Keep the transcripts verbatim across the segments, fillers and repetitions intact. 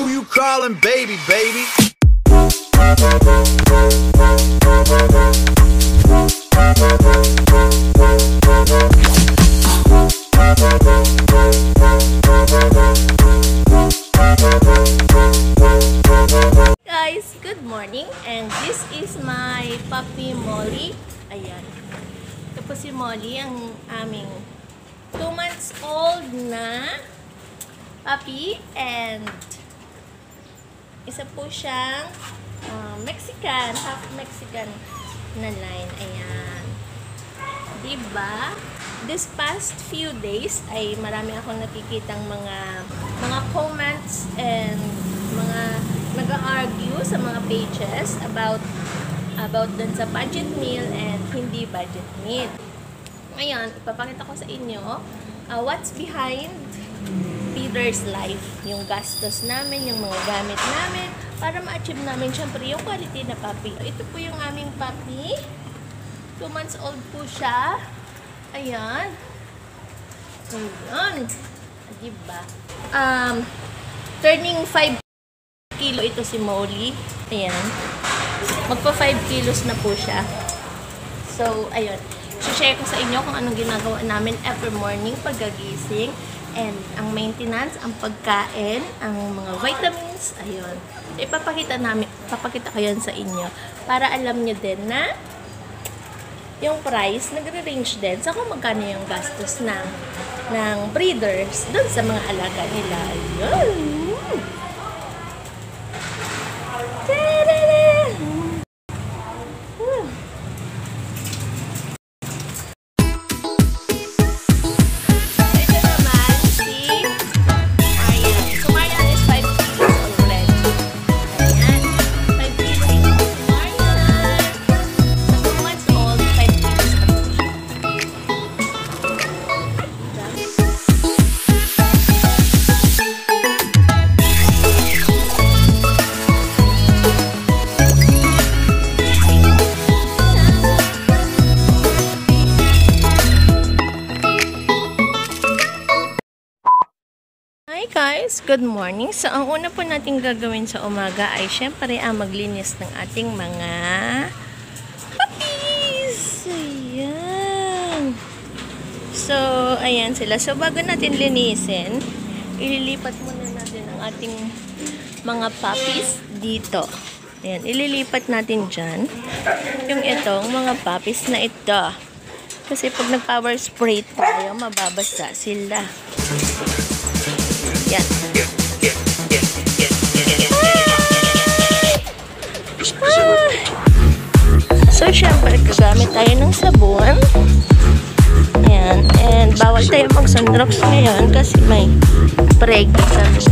Who you calling baby, baby? Guys, good morning, and this is my puppy Molly. Ayan. Ito po si Molly, ang aming two months old na puppy, and isa po siyang uh, Mexican, half Mexican na line. Ayan. Diba? This past few days ay marami akong nakikitang mga mga comments and mga nag-argue sa mga pages about about dun sa budget meal and hindi budget meal. Ngayon, ipapakita ko sa inyo uh, what's behind feeder's life. Yung gastos namin, yung mga gamit namin para ma-achieve namin syempre yung quality na puppy. Ito po yung aming puppy. two months old po siya. Ayan. Ayan. Diba? Um, turning five kilo ito si Molly. Ayan. Magpa five kilos na po siya. So, ayun. So-share ko sa inyo kung anong ginagawa namin every morning pagkagising. And ang maintenance, ang pagkain, ang mga vitamins. Ayun. So, ipapakita namin, ipapakita ko yan sa inyo. Para alam nyo din na yung price, nagre-range din sa kung magkano yung gastos ng, ng breeders dun sa mga alaga nila. Ayun. Hi guys! Good morning! So, ang una po natin gagawin sa umaga ay syempre ang maglinis ng ating mga puppies! Ayan! So, ayan sila. So, bago natin linisin, ililipat muna natin ang ating mga puppies dito. Ayan, ililipat natin dyan yung itong mga puppies na ito. Kasi pag nag-power spray tayo, mababasa sila. Yan. Ah! So, syempre, gagamit tayo ng sabon. Ayan. And, bawal tayo mag-sunrocks ngayon kasi may preg kami.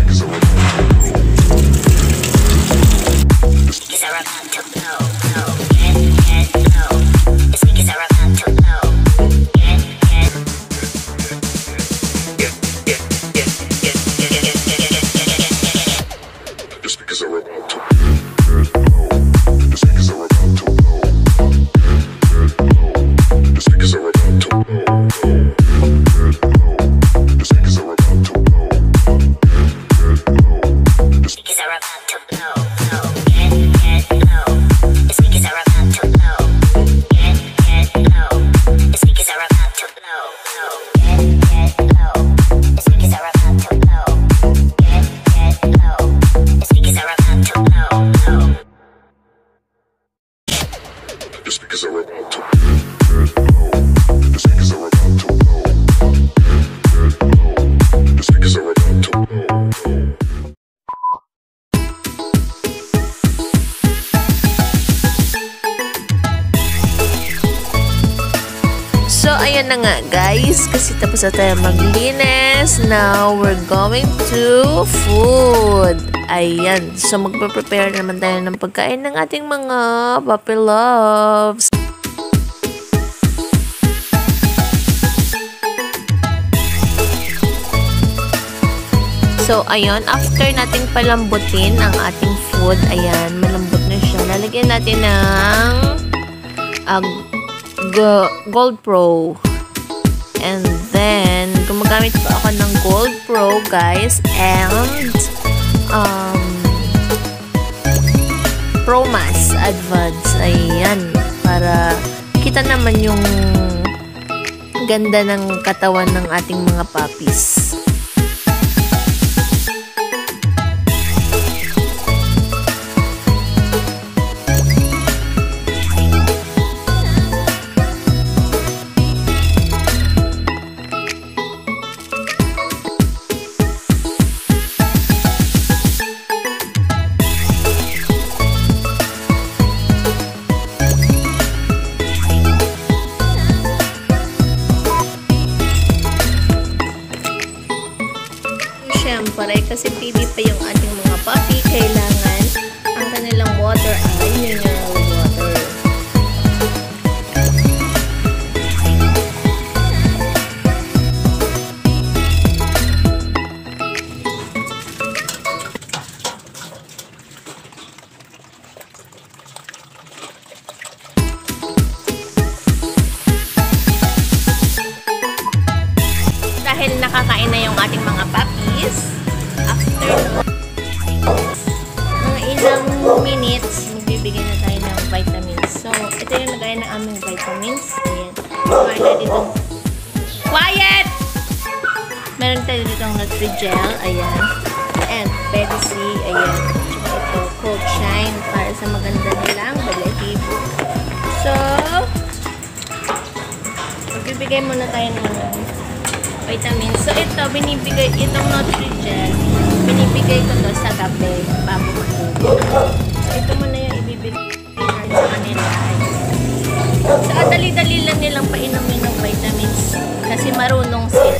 So, ayan na nga guys, kasi tapos na tayo maglinis. Now, we're going to food. Ayan, so magpe-prepare naman tayo ng pagkain ng ating mga puppy loves. So, ayun, after nating palambutin ang ating food, ayan, malambot na siya. Lalagyan natin ng uh, Gold Pro. And then, gumagamit pa ako ng Gold Pro, guys. And, um, PROMASS Advance. Ayan, para kita naman yung ganda ng katawan ng ating mga puppies. Siyempre, kasi baby pa yung ating mga puppy, kailangan ang kanilang water ay mineral water. Dahil nakakain na yung ating mga puppies, after mga ilang minutes, magbibigay na tayo ng vitamins. So, ito yung nagaya ng aming vitamins. Ayan. Meron tayo ditong quiet! Meron tayo ditong Nutri-Gel. Ayan. And Pedici. Ayan. Tsaka ito, Cold Shine para sa maganda nilang balahibo. So, magbibigay muna tayo ng vitamins. So, ito, binibigay, itong Nutri-Gel, binibigay ko to sa gabi, bago matulog. So, ito muna yung ibibigay natin sa kanila. So, dali-dali lang nilang painumin ng vitamins kasi marunong sila.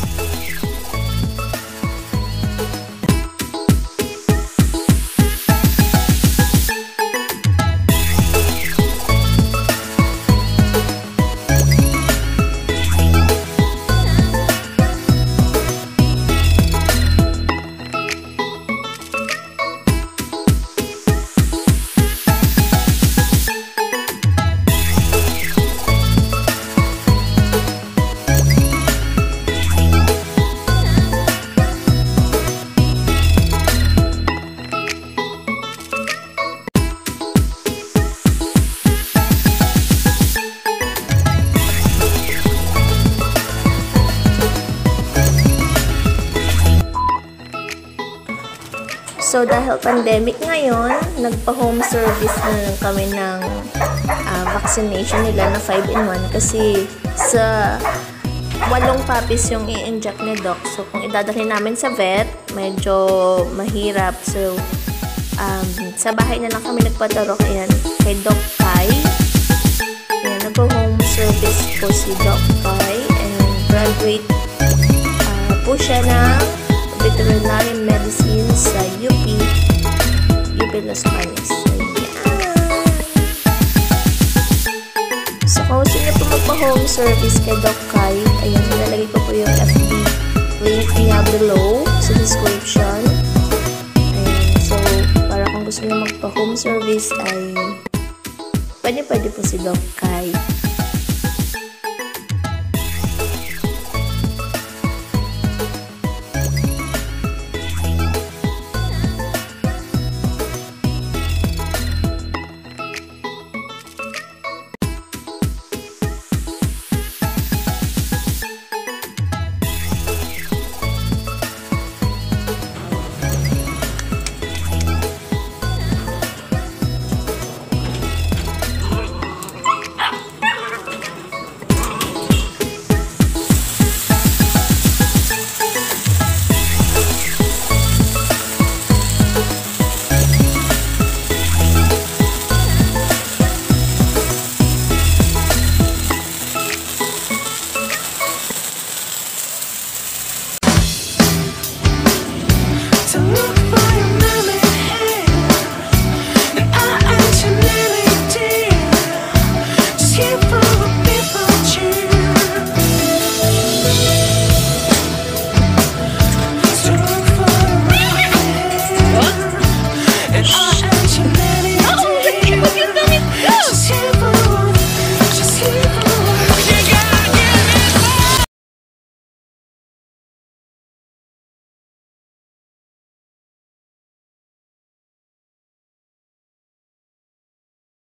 So, dahil pandemic ngayon, nagpa-home service na lang kami ng uh, vaccination nila na five in one kasi sa walong puppies yung i-inject ni Doc. So, kung idadalhin namin sa vet, medyo mahirap. So, um, sa bahay na lang kami nagpatarok. Ayan, kay Doc Kai. Ayan, nagpa-home service po si Doc Kai. And graduate uh, po siya ng veterinary medicine sa U P, U P Los Baños. So, kung gusto niyo po magpa-home service kay Doc Kai, ayan, nilalagay ko po yung F B link niya below sa description. Ayan, so, para kung gusto niyo magpa-home service ay pwede-pwede po si Doc Kai.